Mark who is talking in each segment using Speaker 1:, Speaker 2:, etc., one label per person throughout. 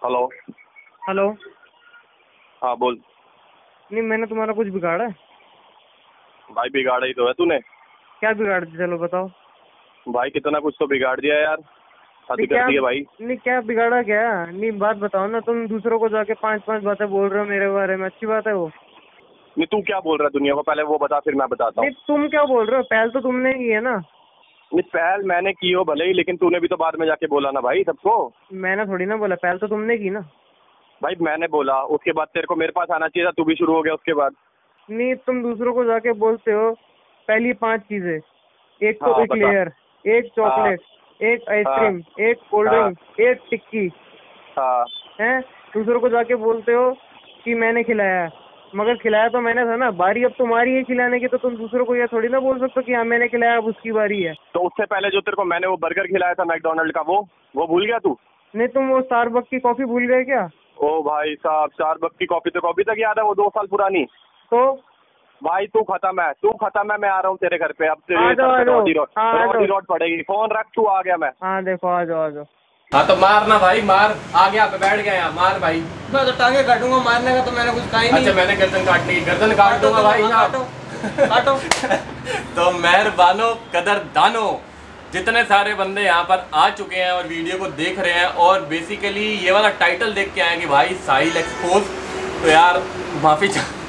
Speaker 1: Hello.
Speaker 2: Hello.
Speaker 1: हाँ बोल।
Speaker 2: नहीं, मैंने तुम्हारा कुछ बिगाड़ा है?
Speaker 1: भाई बिगाड़ा ही तो है तूने।
Speaker 2: क्या बिगाड़ दिया? चलो बताओ।
Speaker 1: भाई कितना कुछ तो बिगाड़ दिया यार, हद
Speaker 2: नहीं
Speaker 1: कर
Speaker 2: क्या?
Speaker 1: दी है भाई।
Speaker 2: नहीं क्या बिगाड़ा क्या? नहीं बात बताओ ना। तुम दूसरों को जाके पांच पांच बातें बोल रहे हो मेरे बारे में, अच्छी बात है वो?
Speaker 1: नहीं तू क्या बोल रहा है दुनिया को, पहले वो बता फिर मैं बताता हूँ।
Speaker 2: नहीं तुम क्या बोल रहे हो? पहल तो तुमने की है ना।
Speaker 1: नहीं पहल मैंने की हो भले ही, लेकिन तूने भी तो बाद में जाके बोला ना भाई सबको।
Speaker 2: मैंने थोड़ी ना बोला, पहल तो तुमने की ना।
Speaker 1: भाई मैंने बोला, उसके बाद तेरे को मेरे पास आना चाहिए था, तू भी शुरू हो गया उसके बाद।
Speaker 2: नहीं, तुम दूसरों को जाके बोलते हो पहली पांच चीजें। एक तो
Speaker 1: हाँ
Speaker 2: एक
Speaker 1: बता।
Speaker 2: लेयर, एक चॉकलेट, एक आइसक्रीम, एक कोल्ड ड्रिंक, एक टिक्की
Speaker 1: हाँ
Speaker 2: है। दूसरों को जाके बोलते हो कि मैंने खिलाया, मगर खिलाया तो मैंने था ना। बारी अब तुम्हारी है खिलाने की, तो तुम दूसरों को ये थोड़ी ना बोल सकते हो कि हाँ मैंने खिलाया, अब उसकी बारी है।
Speaker 1: तो उससे पहले जो तेरे को मैंने वो बर्गर खिलाया था मैकडोनल्ड का, वो भूल गया तू?
Speaker 2: नहीं, तुम वो स्टारबक्स की कॉफी भूल गए क्या?
Speaker 1: ओ भाई साहब, स्टारबक्स की कॉफी तो कॉफी तक याद है, वो 2 साल पुरानी।
Speaker 2: तो
Speaker 1: भाई तू खत्म है, मैं आ रहा हूँ तेरे घर पे। अब
Speaker 2: आ
Speaker 1: तेरे
Speaker 2: जाओ, आ
Speaker 1: सर पे
Speaker 2: जाओ।
Speaker 1: रोडी
Speaker 2: हाँ आ
Speaker 1: रोड
Speaker 2: जाओ।
Speaker 1: पड़ेगी। फोन रख, तू आ गया मैं।
Speaker 2: हाँ देखो, आ जाओ आ जाओ।
Speaker 3: हाँ तो मार ना भाई, मार। आ गया पे बैठ गया यहाँ, मार भाई।
Speaker 4: मैं तो टांगे काटूंगा, मारने का तो मैंने कुछ कहा ही नहीं।
Speaker 3: अच्छा मैंने गर्दन काटनी, गर्दन काट दूंगा भाई
Speaker 4: काटो
Speaker 3: साहब।
Speaker 4: काटो।
Speaker 3: तो मेहरबानो कदरदानो, जितने सारे बंदे यहाँ पर आ चुके हैं और वीडियो को देख रहे हैं और बेसिकली ये वाला टाइटल देख के आए कि भाई साहिल एक्सपोज, तो यार माफी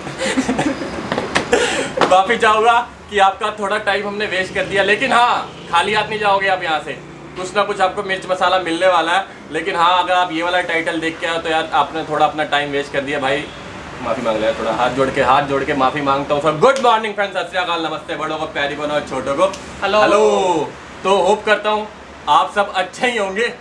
Speaker 3: माफी चाहूंगा कि आपका थोड़ा टाइम हमने वेस्ट कर दिया, लेकिन हाँ खाली हाथ नहीं जाओगे आप यहाँ से। कुछ ना कुछ आपको मिर्च मसाला मिलने वाला है, लेकिन हाँ अगर आप ये वाला टाइटल देख के आओ तो यार आपने थोड़ा अपना टाइम वेस्ट कर दिया भाई। माफी मांग लिया, थोड़ा हाथ जोड़ के माफी मांगता हूँ। गुड मॉर्निंग फ्रेंड्स, सत श्री अकाल, नमस्ते, बड़ों को प्यारी बनो और छोटों को हेलो हेलो। तो होप करता हूँ आप सब अच्छे ही होंगे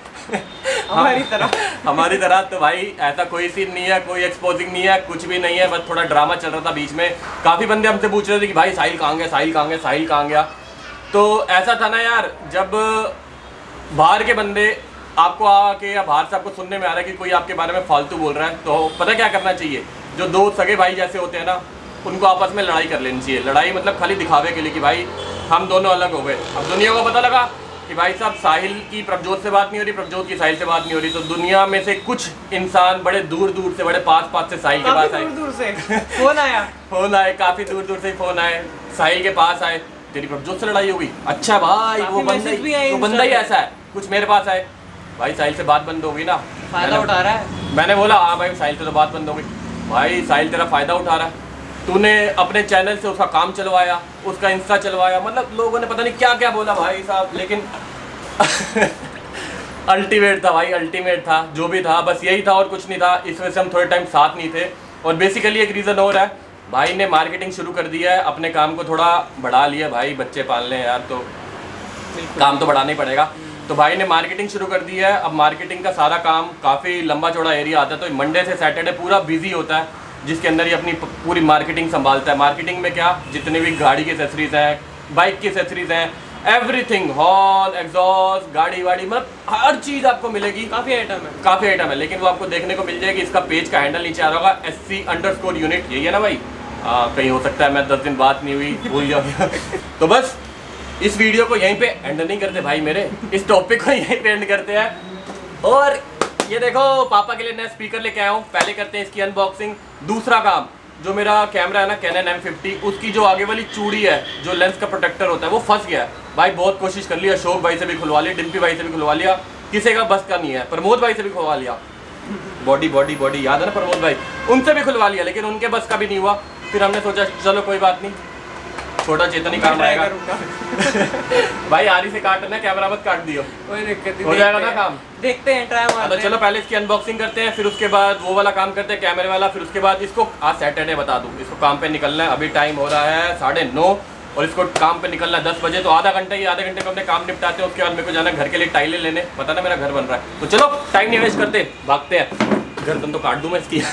Speaker 3: हमारी तरह। तो भाई ऐसा कोई सीन नहीं है, कोई एक्सपोजिंग नहीं है, कुछ भी नहीं है, बस थोड़ा ड्रामा चल रहा था बीच में। काफ़ी बंदे हमसे पूछ रहे थे कि भाई साहिल कहाँ गया, साहिल कहाँ गया, साहिल कहाँ गया। तो ऐसा था ना यार, जब बाहर के बंदे आपको आके या बाहर से आपको सुनने में आ रहा है कि कोई आपके बारे में फालतू बोल रहा है, तो पता क्या करना चाहिए? जो दो सगे भाई जैसे होते हैं ना, उनको आपस में लड़ाई कर लेनी चाहिए। लड़ाई मतलब खाली दिखावे के लिए कि भाई हम दोनों अलग हो गए। अब दुनिया को पता लगा कि भाई साहब साहिल की प्रभजोत से बात नहीं हो रही, प्रभजोत की साहिल से बात नहीं हो रही, तो दुनिया में से कुछ इंसान बड़े दूर दूर से, बड़े पास से साहिल के पास आए।
Speaker 4: दूर से फोन आया
Speaker 3: काफी दूर दूर से फोन आए, साहिल के पास आए, तेरी प्रभजोत से लड़ाई हो गई। अच्छा भाई वो बंदा ही ऐसा है। कुछ मेरे पास आए, भाई साहिल से बात बंद हो गई ना,
Speaker 4: फायदा उठा रहा है।
Speaker 3: मैंने बोला हाँ भाई साहिल से तो बात बंद हो गई। भाई साहिल तेरा फायदा उठा रहा है, तूने अपने चैनल से उसका काम चलवाया, उसका इंस्टा चलवाया, मतलब लोगों ने पता नहीं क्या क्या बोला भाई साहब, लेकिन अल्टीमेट था भाई, अल्टीमेट था। जो भी था बस यही था और कुछ नहीं था। इस वजह से हम थोड़े टाइम साथ नहीं थे। और बेसिकली एक रीज़न और है, भाई ने मार्केटिंग शुरू कर दिया है, अपने काम को थोड़ा बढ़ा लिया। भाई बच्चे पालने हैं यार, तो काम तो बढ़ाना ही पड़ेगा। तो भाई ने मार्केटिंग शुरू कर दी है। अब मार्केटिंग का सारा काम काफ़ी लंबा चौड़ा एरिया आता है, तो मंडे से सैटरडे पूरा बिजी होता है, जिसके अंदर ही अपनी पूरी मार्केटिंग संभालता है। मार्केटिंग में क्या, जितने भी गाड़ी की एक्सेसरीज हैं, बाइक की एक्सेसरीज हैं, एवरीथिंग, हॉर्न, एग्जॉस्ट, गाड़ी वाड़ी, मतलब हर चीज़ आपको मिलेगी। काफ़ी आइटम है, लेकिन वो आपको देखने को मिल जाएगी। इसका पेज का हैंडल नीचे आ रहा होगा, SC_unit, यही है ना भाई? कहीं हो सकता है मैं 10 दिन बात नहीं हुई, भूल गया तो बस इस वीडियो को यहीं पे एंड नहीं करते भाई मेरे, इस टॉपिक को यहीं पे एंड करते हैं। और ये देखो पापा के लिए नया स्पीकर लेके आया हूँ, पहले करते हैं इसकी अनबॉक्सिंग। दूसरा काम, जो मेरा कैमरा है ना कैनन M50, उसकी जो आगे वाली चूड़ी है, जो लेंस का प्रोटेक्टर होता है, वो फंस गया है भाई। बहुत कोशिश कर लिया, अशोक भाई से भी खुलवा लिया, डिम्पी भाई से भी खुलवा लिया, किसी का बस का नहीं है। प्रमोद भाई से भी खुलवा लिया, बॉडी याद है ना प्रमोद भाई, उनसे भी खुलवा लिया, लेकिन उनके बस का भी नहीं हुआ। फिर हमने सोचा चलो कोई बात नहीं, छोटा चेतन ही काम आएगा भाई आरी से काटना है, कैमरा मत काट दियो,
Speaker 4: कोई दिक्कत नहीं,
Speaker 3: हो जाएगा ना काम।
Speaker 4: देखते हैं, ट्राई मारते
Speaker 3: तो
Speaker 4: हैं।
Speaker 3: चलो पहले इसकी अनबॉक्सिंग करते हैं, फिर उसके बाद वो वाला काम करते हैं कैमरे वाला, फिर उसके बाद इसको आज सैटरडे बता दूं, इसको काम पे निकलना है। अभी टाइम हो रहा है 9:30 और इसको काम पे निकलना है 10 बजे, तो आधे घंटे में अपने काम निपटाते हैं। उसके बाद मेरे को जाना है घर के लिए टाइलें लेने, पता ना मेरा घर बन रहा है। तो चलो टाइम नहीं वेस्ट करते, भागते हैं। गर्दन तो काट दूं मैं इसकी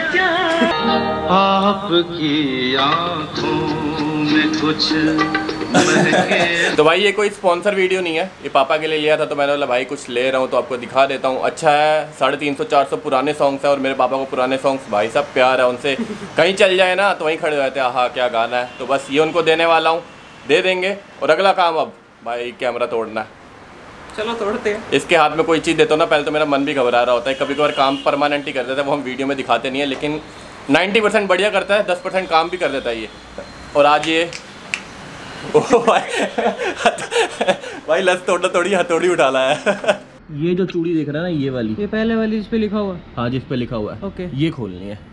Speaker 5: आपकी आंखों में कुछ
Speaker 3: तो भाई ये कोई स्पॉन्सर वीडियो नहीं है, ये पापा के लिए लिया था, तो मैंने बोला भाई कुछ ले रहा हूँ तो आपको दिखा देता हूँ। अच्छा है, 350-400 पुराने सॉन्ग्स है और मेरे पापा को पुराने सॉन्ग्स भाई साहब प्यार है उनसे, कहीं चल जाए ना तो वहीं खड़े रहते हैं, हाँ क्या गाना है। तो बस ये उनको देने वाला हूँ, दे देंगे। और अगला काम अब भाई कैमरा तोड़ना है।
Speaker 4: चलो तोड़ते हैं।
Speaker 3: इसके हाथ में कोई चीज़ देता हूँ ना, पहले तो मेरा मन भी घबरा रहा होता है, कभी कभार काम परमानेंट ही कर देता है, वो हम वीडियो में दिखाते नहीं है, लेकिन 90% बढ़िया करता है, 10% काम भी कर देता है ये। और आज ये भाई लस तोड़ा तोड़ी हथौड़ी उठा लाया है। ये जो चूड़ी देख रहा है ना, ये वाली,
Speaker 4: ये पहले वाली जिस पे लिखा हुआ है।
Speaker 3: हाँ जिस पे लिखा हुआ है,
Speaker 4: ओके।
Speaker 3: ये खोलनी है।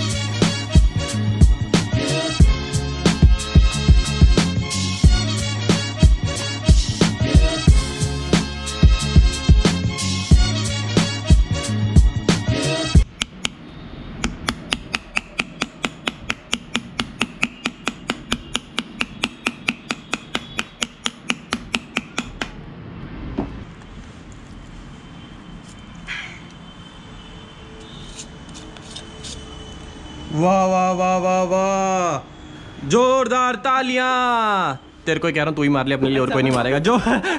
Speaker 3: वाह वाह वाह वाह वाह, जोरदार तालियां। तेरे को कह रहा हूँ, तू ही मार ले अपने लिए, और कोई नहीं मारेगा। जो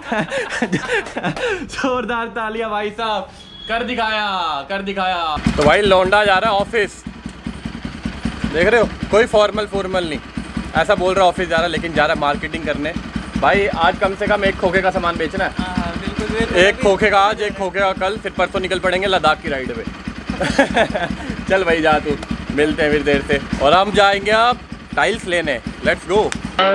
Speaker 3: जोरदार तालियां भाई साहब, कर दिखाया कर दिखाया। तो भाई लौंडा जा रहा है ऑफिस, देख रहे हो, कोई फॉर्मल नहीं, ऐसा बोल रहा ऑफिस जा रहा है, लेकिन जा रहा है मार्केटिंग करने। भाई आज कम से कम एक खोखे का सामान बेचना है।
Speaker 4: बिल्कुल।
Speaker 3: एक खोखे का आज, एक खोखे का कल, फिर परसों निकल पड़ेंगे लद्दाख की राइड पे। चल भाई जा तू, मिलते हैं फिर देर से। और हम जाएंगे अब टाइल्स लेने, लेट्स गो।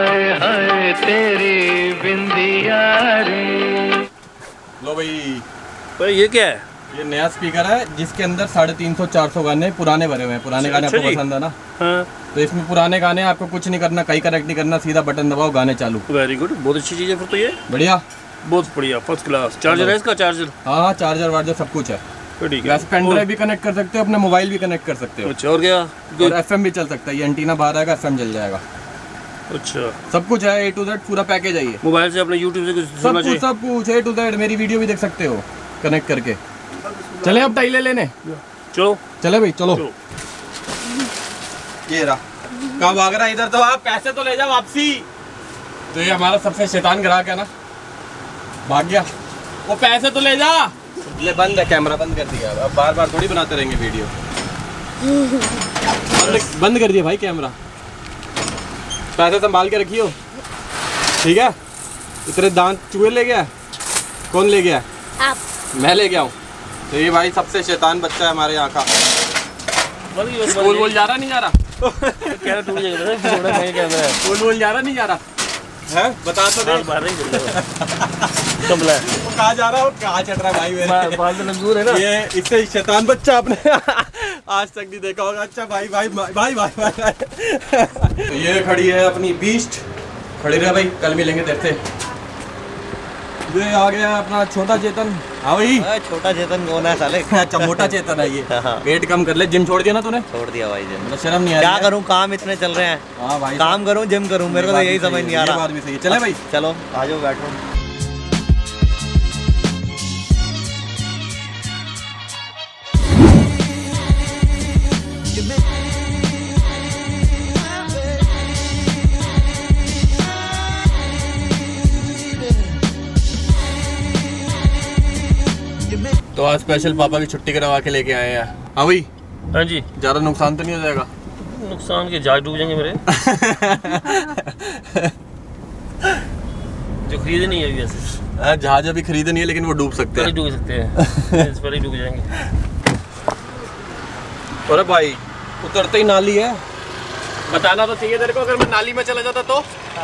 Speaker 3: तेरी बिंदिया रे। लो भाई,
Speaker 5: ये क्या है?
Speaker 3: ये नया स्पीकर है जिसके अंदर 350-400 गाने पुराने भरे हुए हैं। पुराने गाने आपको पसंद है ना?
Speaker 5: हाँ।
Speaker 3: तो इसमें पुराने गाने आपको कुछ नहीं करना, कहीं करेक्ट नहीं करना, सीधा बटन दबाओ, गाने चालू।
Speaker 5: वेरी गुड, बहुत अच्छी चीज़ है फिर तो ये।
Speaker 3: बढ़िया,
Speaker 5: बहुत बढ़िया, फर्स्ट क्लास। चार्जर है इसका? चार्जर?
Speaker 3: हाँ चार्जर वार्जर सब कुछ है।
Speaker 5: ठीक है।
Speaker 3: वैसे पेन ड्राइव भी कनेक्ट कर सकते हो, अपना मोबाइल भी कनेक्ट कर सकते हो।
Speaker 5: अच्छा, और क्या?
Speaker 3: और FM भी चल सकता है, ये एंटीना बाहर आएगा, FM जल जाएगा।
Speaker 5: अच्छा,
Speaker 3: सब कुछ है, A to Z पूरा पैकेज है ये।
Speaker 5: मोबाइल से अपने YouTube से कुछ सुनना चाहिए?
Speaker 3: सब कुछ A to Z, मेरी वीडियो भी देख सकते हो कनेक्ट करके। चले अब टाइलें लेने,
Speaker 5: चलो
Speaker 3: चले भाई चलो। ये रहा, कहाँ भाग रहा है इधर? तो आप पैसे तो ले जाओ वापसी। तो ये हमारा सबसे शैतान ग्राहक है ना, भाग गया। वो पैसे तो ले जा। ले, बंद है कैमरा, बंद कर दिया। अब बार बार थोड़ी बनाते रहेंगे वीडियो। बंद कर दिया भाई कैमरा। पैसे संभाल के रखियो, ठीक है? इतने दांत चूहे ले गया, कौन ले गया?
Speaker 6: आप। मैं
Speaker 3: ले गया हूँ। तो ये भाई सबसे शैतान बच्चा है हमारे यहाँ का। स्कूल बोल जा रहा नहीं जा रहा?
Speaker 5: क्या टूट जाएगा?
Speaker 3: स्कूल बोल जा रहा नहीं जा रहा है? बता तो दे। वो कहाँ जा रहा है, वो कहाँ चढ़ रहा है भाई मेरे?
Speaker 5: बाल तो नजूर है ना।
Speaker 3: ये इससे शैतान बच्चा आपने आज तक नहीं देखा होगा। अच्छा भाई भाई भाई भाई भाई, भाई। तो ये खड़ी है अपनी बीस्ट, खड़ी रहे भाई, कल मिलेंगे तेरे से। ये आ गया अपना छोटा चेतन। हाँ भाई,
Speaker 7: छोटा चेतन कौन है साले?
Speaker 3: अच्छा मोटा चेतन है ये। वेट कम कर ले, जिम छोड़ दिया ना तूने?
Speaker 7: छोड़ दिया भाई जिम।
Speaker 3: मतलब शर्म नहीं आ रही?
Speaker 7: क्या करूं, काम इतने चल रहे हैं।
Speaker 3: हाँ भाई,
Speaker 7: काम करूं जिम करूं, मेरे को तो यही समझ नहीं आ रहा।
Speaker 3: ये बात भी सही है। चले भाई,
Speaker 7: चलो आ जाओ, बैठो।
Speaker 3: तो आज स्पेशल पापा की छुट्टी करवा के लेके आए हैं। हाँ भाई।
Speaker 5: हाँ जी।
Speaker 3: ज्यादा नुकसान तो नहीं हो जाएगा?
Speaker 5: नुकसान के जहाज डूब जाएंगे मेरे। जो खरीदे नहीं है वैसे।
Speaker 3: जहाज अभी खरीदे नहीं है, लेकिन वो डूब सकते हैं।
Speaker 5: डूब सकते हैं, इस पर ही डूब जाएंगे।
Speaker 3: अरे भाई उतरते ही नाली है, बताना तो चाहिए तेरे को, अगर मैं नाली में चला जाता तो।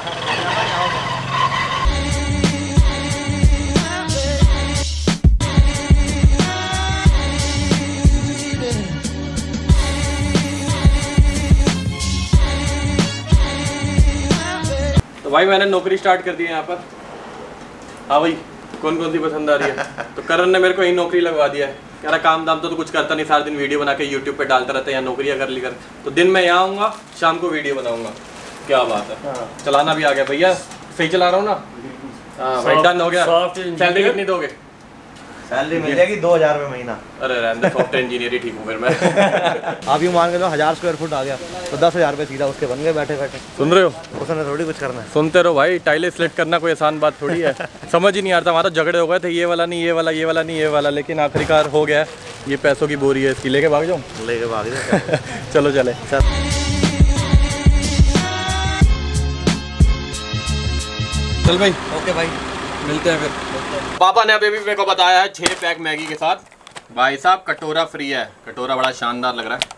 Speaker 3: तो भाई मैंने नौकरी स्टार्ट कर दी है यहाँ पर। हाँ भाई, कौन कौन सी पसंद आ रही है? तो करण ने मेरे को यही नौकरी लगवा दिया है। कह रहा काम दाम तो कुछ करता नहीं, सारा दिन वीडियो बना के यूट्यूब पे डालता रहता है, या नौकरियाँ कर ली कर। तो दिन में यहाँ आऊँगा, शाम को वीडियो बनाऊंगा। क्या बात है। हाँ। चलाना भी आ गया भैया, सही चला रहा हूँ ना? हाँ भाई, डन हो गया। सैलरी कितनी दोगे?
Speaker 7: सैलरी मिल जाएगी 2000 रुपये महीना।
Speaker 3: अरे रहने सॉफ्टवेयर इंजीनियर ही ठीक हूँ फिर मैं।
Speaker 7: आप यूँ मान के लो 1000 स्क्वायर फुट आ गया तो 10,000 रुपये सीधा उसके बन गए बैठे बैठे।
Speaker 3: सुन रहे हो?
Speaker 7: उसने थोड़ी कुछ करना है।
Speaker 3: सुनते रहो भाई, टाइलें सिलेक्ट करना कोई आसान बात थोड़ी है। समझ ही नहीं आता, हमारा झगड़े हो गए थे, ये वाला नहीं, ये वाला, ये वाला नहीं, ये वाला, लेकिन आखिरकार हो गया। ये पैसों की बोरी है, इसकी लेके भाग जाऊँ?
Speaker 7: लेके भाग जाए।
Speaker 3: चलो चले। चल भाई,
Speaker 7: ओके भाई,
Speaker 3: मिलते हैं फिर। पापा ने अभी भी मेरे को बताया है 6 पैक मैगी के साथ। भाई साहब कटोरा फ्री है, कटोरा बड़ा शानदार लग रहा है।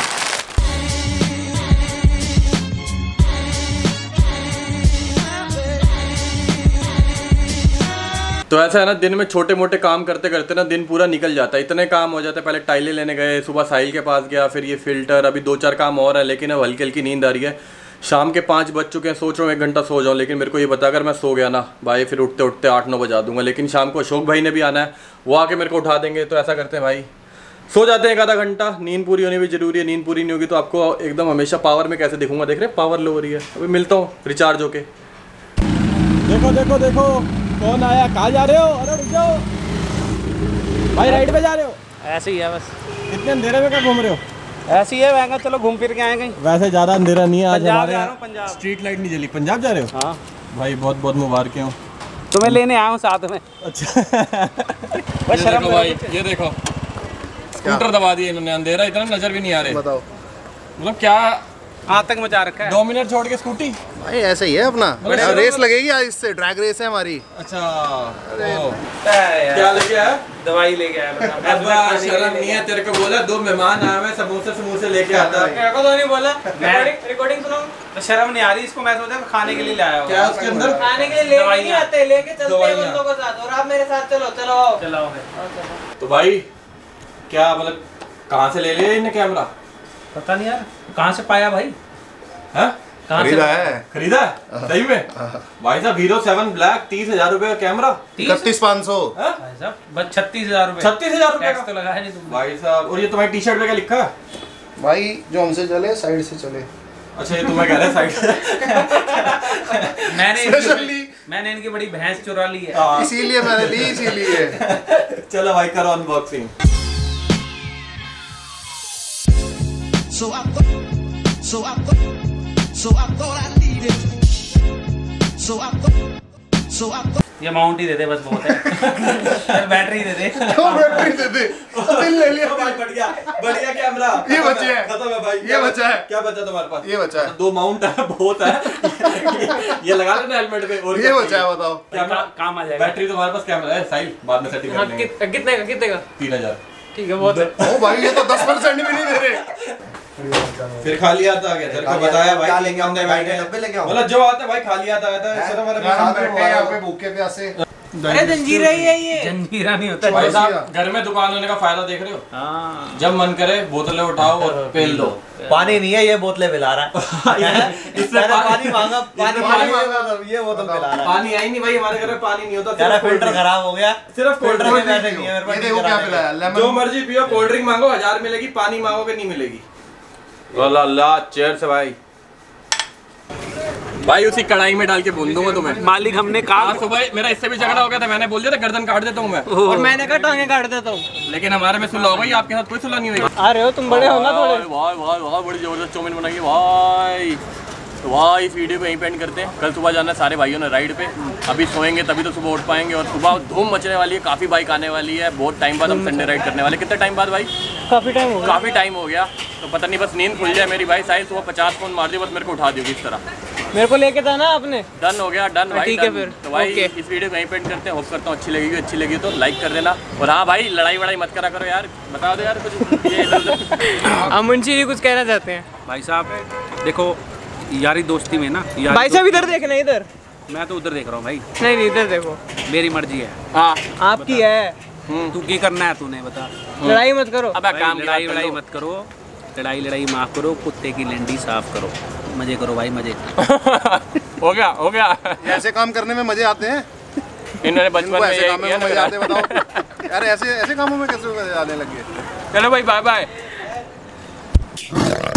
Speaker 3: तो ऐसा है ना, दिन में छोटे मोटे काम करते करते ना दिन पूरा निकल जाता है, इतने काम हो जाते हैं। पहले टाइलें लेने गए, सुबह साहिल के पास गया, फिर ये फिल्टर, अभी 2-4 काम और है, लेकिन अब हल्की हल्की नींद आ रही है। शाम के 5 बज चुके हैं, सोच रहा हूँ 1 घंटा सो जाऊँ, लेकिन मेरे को ये बता, अगर मैं सो गया ना भाई फिर उठते उठते 8-9 बजा दूंगा। लेकिन शाम को अशोक भाई ने भी आना है, वो आके मेरे को उठा देंगे। तो ऐसा करते हैं भाई, सो जाते हैं 1 आधा घंटा। नींद पूरी होनी भी जरूरी है, नींद पूरी नहीं होगी तो आपको एकदम हमेशा पावर में कैसे दिखूंगा। देख रहे हैं पावर लो हो रही है। अभी मिलता हूँ रिचार्ज होके। देखो देखो देखो कौन आया, कहाँ जा रहे हो? अरे रुक जाओ भाई, राइड पे जा रहे हो?
Speaker 4: ऐसे ही है बस।
Speaker 3: इतने अंधेरे में क्या घूम रहे हो?
Speaker 4: ऐसे ही है, वैंगा चलो घूम फिर के आए कहीं।
Speaker 3: वैसे ज़्यादा अंधेरा नहीं है आज हमारे यहाँ,
Speaker 4: पंजाब
Speaker 3: स्ट्रीट लाइट नहीं जली। पंजाब जा रहे हो?
Speaker 4: हाँ
Speaker 3: भाई बहुत बहुत मुबारकें हो।
Speaker 4: तुम्हें लेने आया हूँ साथ में।
Speaker 3: अच्छा
Speaker 4: बस शर्म
Speaker 3: देखो भाई, ये देखो स्कूटर दबा दिए इन्होंने, अंधेरा इतना नजर भी नहीं आ रहे।
Speaker 7: बताओ
Speaker 3: मतलब क्या
Speaker 4: आतंक मचा रखा है।
Speaker 3: 2 मिनट छोड़ के स्कूटी।
Speaker 7: भाई ऐसा ही है अपना, रेस लगेगी आज, इससे ड्रैग रेस है हमारी।
Speaker 3: अच्छा क्या लेके आया?
Speaker 4: दवाई लेके आया।
Speaker 3: शर्म नहीं है तेरे को? बोला 2 मेहमान आए हुए, समोसे लेके आता है।
Speaker 4: मेरे को तो नहीं बोला। रिकॉर्डिंग सुनो तो शर्म नहीं आ रही इसको। मैं सोचा खाने के लिए लाया हूँ।
Speaker 3: क्या उसके अंदर?
Speaker 6: खाने के लिए लेके नहीं आते, लेके चलते हैं बंदों के साथ। और आप मेरे साथ चलो।
Speaker 4: चलाओ।
Speaker 3: तो भाई क्या मतलब, कहाँ से ले लिया इन्हें कैमरा?
Speaker 4: पता नहीं यार कहाँ से पाया भाई।
Speaker 3: हैं?
Speaker 7: खरीदा है।
Speaker 3: खरीदा है सही में? भाई साहब हीरो 7 ब्लैक 30,000 रुपए का कैमरा।
Speaker 7: 31,500।
Speaker 4: भाई साहब बस 36,000 रुपए।
Speaker 3: 36,000 रुपए
Speaker 4: टैक्स
Speaker 3: का
Speaker 4: तो लगा है नहीं तुमने।
Speaker 3: भाई साहब। और ये तुम्हारी टी शर्ट पे क्या लिखा है?
Speaker 7: भाई जो हमसे चले साइड से चले।
Speaker 3: अच्छा ये तुम्हें कह रहे हैं साइड।
Speaker 4: मैंने इनकी बड़ी भैंस चुरा ली है,
Speaker 7: इसीलिए मैंने ली, इसीलिए।
Speaker 3: चलो भाई करो अनबॉक्सिंग।
Speaker 4: ये माउंट ही दे दे बस, बहुत है। बैटरी दे दे।
Speaker 7: बैटरी दे दे, दिल ले लिया।
Speaker 3: भाई बढ़िया बढ़िया कैमरा।
Speaker 7: ये बचे हैं।
Speaker 3: खत्म है भाई।
Speaker 7: ये बचा है।
Speaker 3: क्या बचा तुम्हारे पास?
Speaker 7: ये बचा है।
Speaker 3: 2 माउंट है, बहुत है। ये लगा लेना हेलमेट पे। और
Speaker 7: ये बचा है, बताओ।
Speaker 3: कैमरा
Speaker 4: काम आ जाएगा।
Speaker 3: बैटरी तुम्हारे पास कैमरा है साहिल, बाद में सेटिंग कर लेंगे।
Speaker 6: कितने का?
Speaker 3: 3000।
Speaker 6: ठीक है, बहुत है।
Speaker 7: ओ भाई ये तो 10% भी नहीं दे रहे।
Speaker 3: फिर खाली आता आ गया, तेरे को बताया भाई।
Speaker 7: क्या लेके आऊंगा? 90 लेके आऊंगा।
Speaker 3: मतलब जो आता है भाई खाली आता है। सिर्फ हमारे
Speaker 7: हम बैठे हैं यहाँ पे भूखे प्यासे।
Speaker 6: अरे जंजीरा ही है ये।
Speaker 4: जंजीरा नहीं होता
Speaker 3: भाई साहब, घर में दुकान होने का फायदा देख रहे हो?
Speaker 4: हाँ।
Speaker 3: जब मन करे बोतलें उठाओ और पेल लो।
Speaker 7: पानी नहीं है, ये बोतलें पिला रहा है।
Speaker 3: इससे
Speaker 7: पानी मांगा, पानी मांगा, ये बोतल पिला रहा है।
Speaker 3: पानी आई नहीं भाई, हमारे घर में पानी नहीं होता।
Speaker 7: तेरा फिल्टर खराब हो गया।
Speaker 3: सिर्फ कोल्ड ड्रिंक
Speaker 7: बैठे नहीं है मेरे पास। ये देखो क्या पिलाया, लेमन।
Speaker 3: जो मर्जी पियो, कोल्ड ड्रिंक मांगो 1000 मिलेगी, पानी मांगोगे नहीं मिलेगी। अल्लाह चेयर से भाई उसी कढ़ाई में डाल के बोल दूंगा तुम्हें।
Speaker 4: मालिक हमने कहा
Speaker 3: सुबह मेरा इससे भी झगड़ा हो गया था, मैंने बोल दिया था गर्दन काट देता हूँ मैं।
Speaker 6: और मैंने कहा टांगे काट देता हूँ।
Speaker 3: लेकिन हमारे में सुलह हो गई, आपके साथ कोई सुलह नहीं हुई।
Speaker 6: आ रहे हो तुम, बड़े हो ना थोड़े।
Speaker 3: भाई भाई भाई बड़ी जबरदस्त चौमिन बनाई है भाई। तो भाई इस वीडियो को यहीं पे एंड करते हैं। कल सुबह जाना है सारे भाइयों ने राइड पे। अभी सोएंगे तभी तो सुबह उठ पाएंगे। और सुबह धूम मचने वाली है, काफ़ी बाइक आने वाली है। बहुत टाइम बाद हम संडे राइड करने वाले। कितने टाइम बाद भाई?
Speaker 6: काफी टाइम हो गया।
Speaker 3: काफ़ी टाइम हो गया। तो पता नहीं बस नींद खुल जाए मेरी भाई। साहिल सुबह 50 फोन मार दिए, बस मेरे को उठा दियोगी इस तरह।
Speaker 6: मेरे को लेके था ना आपने।
Speaker 3: डन हो गया, डन भाई।
Speaker 6: ठीक है फिर।
Speaker 3: तो भाई
Speaker 6: ओके।
Speaker 3: इस वीडियो को यहीं पे एंड करते हैं। होप करता हूँ अच्छी लगी तो लाइक कर देना। और हाँ भाई, लड़ाई वड़ाई मत करा करो यार, बता दो यार कुछ। ये इधर
Speaker 6: मुंशी जी कुछ कहना चाहते हैं?
Speaker 4: भाई साहब देखो, यारी दोस्ती में ना,
Speaker 6: भाई साहब इधर देखना, इधर।
Speaker 4: मैं तो उधर देख रहा हूँ भाई।
Speaker 6: नहीं इधर देखो।
Speaker 4: मेरी मर्जी है।
Speaker 3: हाँ
Speaker 6: आपकी है।
Speaker 4: तू क्या करना है, तूने बता।
Speaker 6: लड़ाई मत करो।
Speaker 3: अब
Speaker 4: भाई,
Speaker 3: काम
Speaker 4: लड़ाई वड़ाई मत करो, लड़ाई माफ करो, कुत्ते की लंडी साफ करो, मजे करो भाई मजे।
Speaker 3: हो गया।
Speaker 7: ऐसे काम करने में मजे आते हैं।
Speaker 3: इन्होंने बचपन में
Speaker 7: ऐसे
Speaker 3: यही
Speaker 7: काम
Speaker 3: किया
Speaker 7: में मजे
Speaker 3: ना।
Speaker 7: आते हैं, बताओ यार। ऐसे कामों में कैसे मजे आने लग गए?
Speaker 3: चलो भाई बाय बाय।